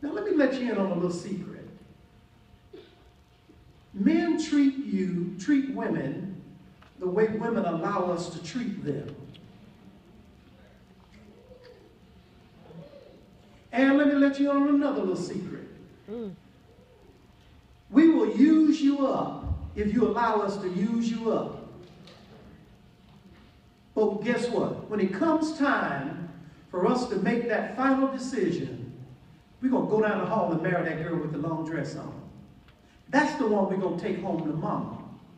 Now let me let you in on a little secret. Men treat women the way women allow us to treat them. And let me let you in on another little secret. We will use you up if you allow us to use you up. But guess what? When it comes time for us to make that final decision, we're going to go down the hall and marry that girl with the long dress on. That's the one we're going to take home to mama.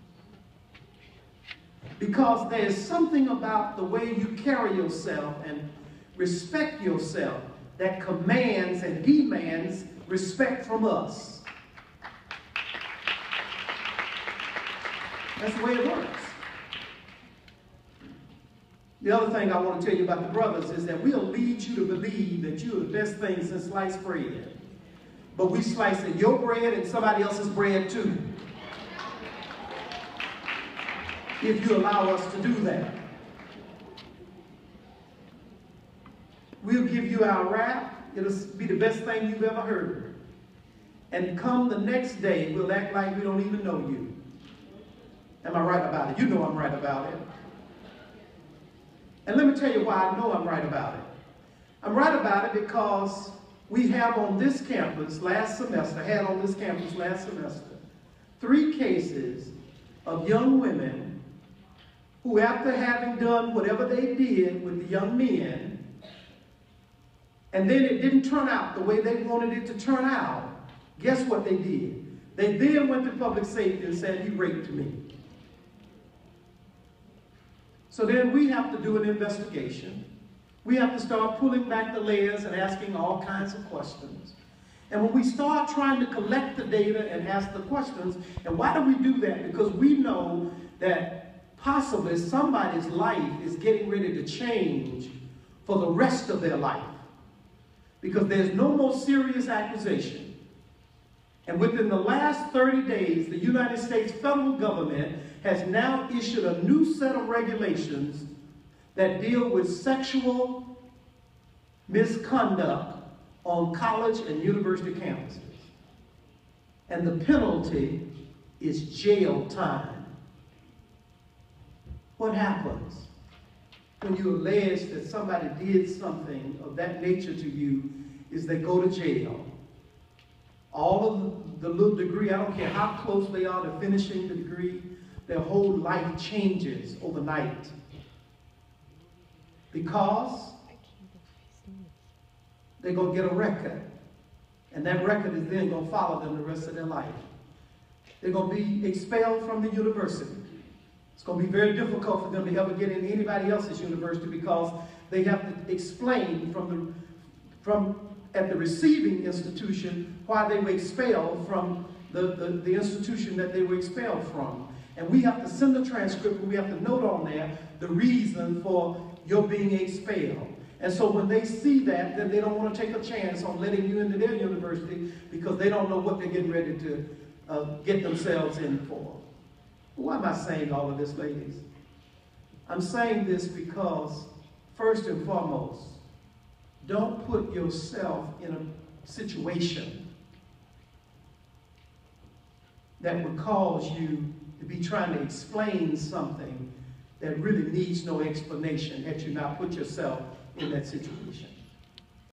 Because there's something about the way you carry yourself and respect yourself that commands and demands respect from us. That's the way it works. The other thing I want to tell you about the brothers is that we'll lead you to believe that you're the best thing since sliced bread. But we slicing your bread and somebody else's bread too. If you allow us to do that. We'll give you our rap. It'll be the best thing you've ever heard. And come the next day, we'll act like we don't even know you. Am I right about it? You know I'm right about it. And let me tell you why I know I'm right about it. I'm right about it because we have on this campus last semester, 3 cases of young women who, after having done whatever they did with the young men, and then it didn't turn out the way they wanted it to turn out, guess what they did? They then went to public safety and said, he raped me. So then we have to do an investigation. We have to start pulling back the layers and asking all kinds of questions. And when we start trying to collect the data and ask the questions, and why do we do that? Because we know that possibly somebody's life is getting ready to change for the rest of their life. Because there's no more serious accusation. And within the last 30 days, the United States federal government has now issued a new set of regulations that deal with sexual misconduct on college and university campuses. And the penalty is jail time. What happens when you allege that somebody did something of that nature to you is they go to jail. All of the little degree, I don't care how close they are to finishing the degree, their whole life changes overnight. Because they're going to get a record. And that record is then going to follow them the rest of their life. They're going to be expelled from the university. It's going to be very difficult for them to ever get into anybody else's university because they have to explain at the receiving institution why they were expelled from the institution that they were expelled from. And we have to send a transcript and we have to note on there the reason for your being expelled. And so when they see that, then they don't want to take a chance on letting you into their university because they don't know what they're getting ready to get themselves in for. Why am I saying all of this, ladies? I'm saying this because, first and foremost, don't put yourself in a situation that would cause you to be trying to explain something that really needs no explanation had you not put yourself in that situation.